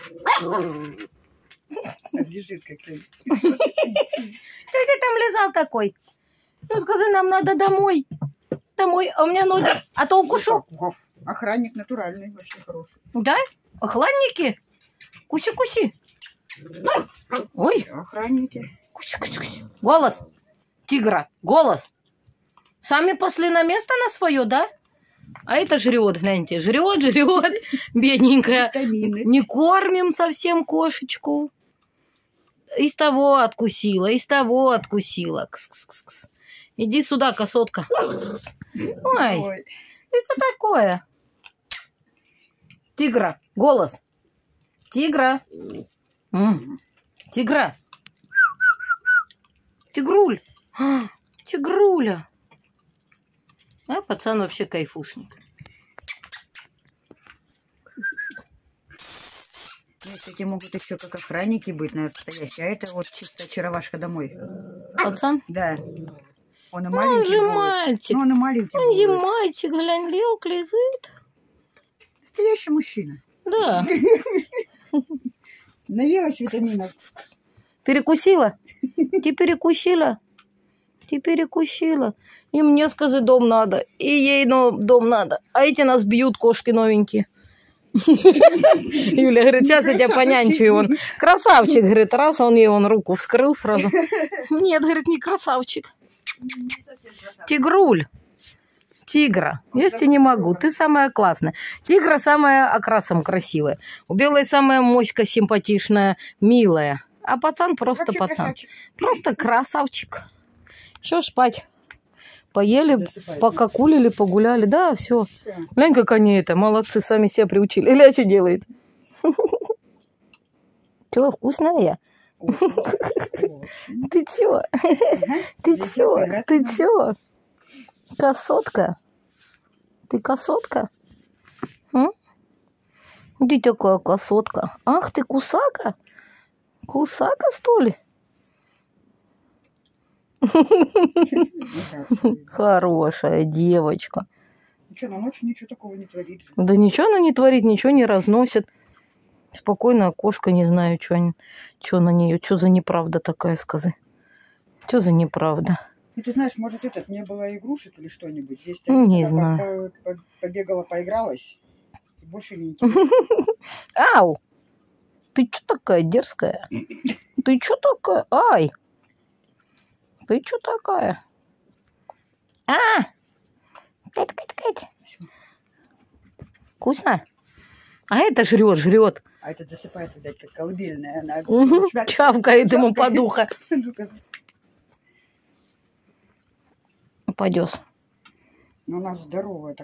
Бежит как-нибудь. Что ты там лежал такой? Ну скажи, нам надо домой. Домой, а у меня ноги. А то укушу. Охранник натуральный, вообще хороший. Да? Охранники? Куси-куси. Ой. Охранники. Куси-куси-куси. Голос. Тигра. Голос. Сами пошли на место на свое, да? А это жрет, гляньте. Жрет. Бедненькая. Витамины. Не кормим совсем кошечку. Из того откусила, из того откусила. Кс-кс-кс. Иди сюда, косотка. Кс-кс. Ой, это такое? Тигра, голос. Тигра. Тигра. Тигруль. Тигруля. А пацан вообще кайфушник. Эти могут еще как охранники быть настоящие, а это вот чисто очаровашка домой. Пацан? Да. Он и Он маленький же будет. мальчик. Ну, он и маленький Он же будет. мальчик, глянь, лег, лежит. Настоящий мужчина. Да. Наелась витаминов. Перекусила? Ты перекусила? Ты перекусила. И мне, скажи, дом надо. И ей дом надо. А эти нас бьют, кошки новенькие. Юля говорит, сейчас я тебя понянчу. И он красавчик, говорит, раз, он ей руку вскрыл сразу. Нет, говорит, не красавчик. Тигруль. Тигра. Я тебе не могу. Ты самая классная. Тигра самая окрасом красивая. У белой самая моська симпатичная, милая. А пацан просто Вообще пацан. красавчик. Просто красавчик. Все, спать. Поели, Засыпайте. покакулили, погуляли. Да, все. Глянь, как они молодцы, сами себя приучили. Или что делает? Че, вкусная? Ты чё? Ты чё? Ты чё? Косотка? Ты косотка? Ты такая косотка. Ах, ты кусака? Кусака, что ли? Хорошая девочка. Ничего, на ночью ничего такого не творит. Да ничего она не творит, ничего не разносит. Спокойная кошка, не знаю, что на нее, что за неправда такая, скажи. Что за неправда? И ты знаешь, может, не было игрушек или что-нибудь? Здесь Не знаю. Побегала, поигралась. И больше не интересно. Ау! Ты что такая дерзкая? Ты что такая? Ай! Ты что такая? Кать. Вкусно? А это жрет. А этот засыпает, видать, как колыбельная. Она Чавкает ему под ухо. Упадешь. Но она здоровая.